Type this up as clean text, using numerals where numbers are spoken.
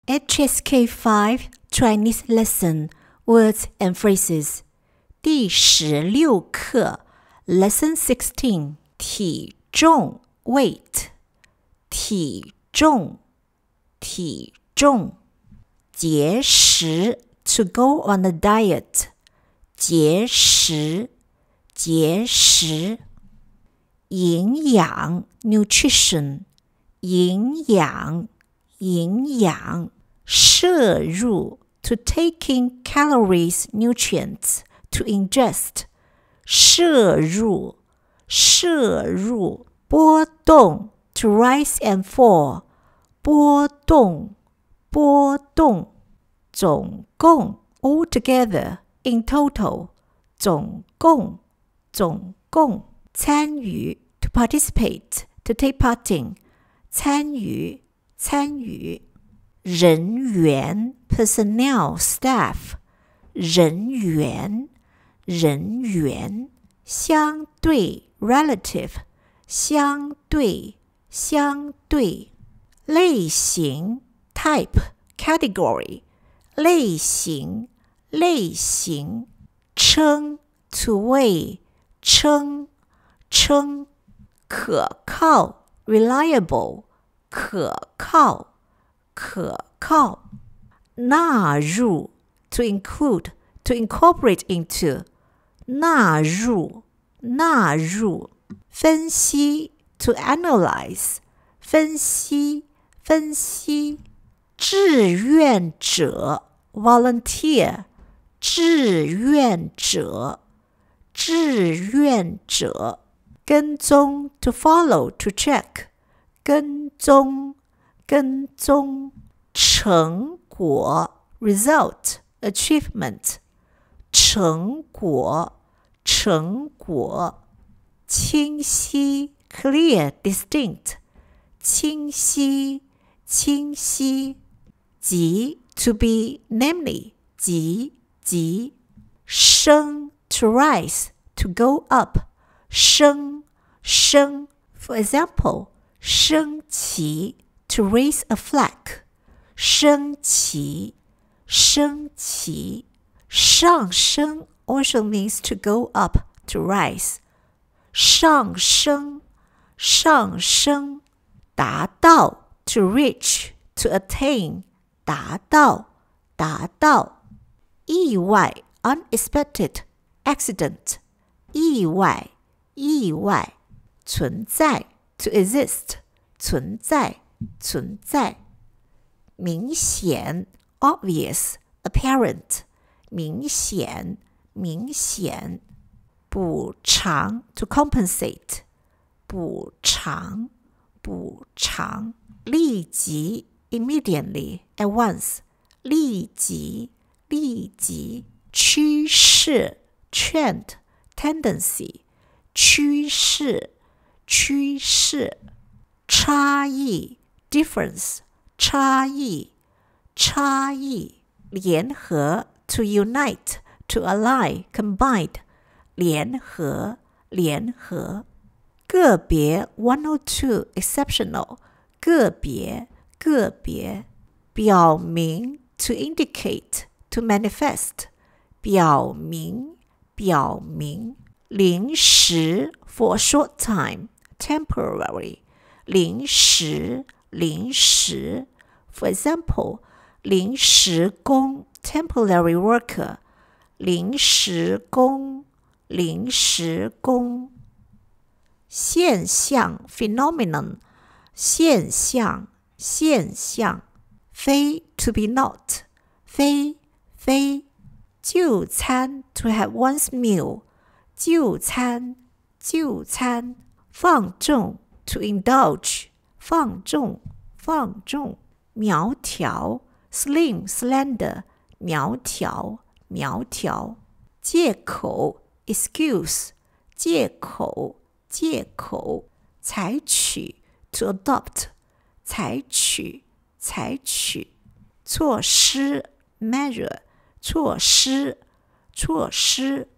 HSK5 Chinese Lesson Words and Phrases 第16课 Lesson 16体重 Weight 体重体重节食 To go on a diet 节食节食营养 Nutrition 营养营养摄入 To take in calories, nutrients, to ingest 摄入摄入波动 To rise and fall 波动波动总共 Altogether, in total 总共总共参与 To participate, to take part in 参与参与人员 personnel, staff 人员人员相对 relative 相对相对类型 type, category 类型类型称 to weigh 称称可靠 reliable 可靠可靠纳入 to include, to incorporate into 纳入纳入分析 to analyze 分析分析志愿者 volunteer 志愿者志愿者跟踪 to follow, to check 跟踪跟踪成果 result, achievement 成果成果清晰 clear, distinct 清晰清晰急 to be, namely 急急升 to rise, to go up 升升 for example 升旗 to raise a flag 升旗升旗上升 also means to go up, to rise 上升上升达到 to reach, to attain 达到达到意外 unexpected, accident 意外意外存在 to exist 存在存在明显 obvious, apparent 明显明显补偿 to compensate 补偿补偿立即 immediately, at once 立即立即趋势 trend, tendency 趋势趋势差异 difference 差异差异联合 to unite, to ally, combined 联合联合个别 one or two, exceptional 个别个别表明 to indicate, to manifest 表明表明临时 for a short time, temporary 临时临时 for example 临时工 temporary worker 临时工临时工现象 phenomenon 现象现象非 to be not 非非就餐 to have one's meal 就餐就餐放纵 to indulge 放纵放纵苗条 slim, slender 苗条苗条借口 excuse 借口借口采取 to adopt 采取采取措施 measure 措施措施